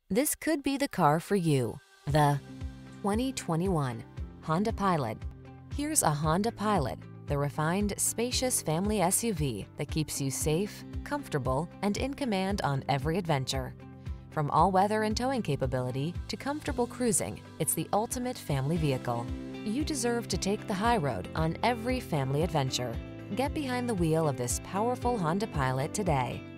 This could be the car for you. The 2021 Honda Pilot. Here's a Honda Pilot, the refined, spacious family SUV that keeps you safe, comfortable, and in command on every adventure. From all-weather and towing capability to comfortable cruising, it's the ultimate family vehicle. You deserve to take the high road on every family adventure. Get behind the wheel of this powerful Honda Pilot today.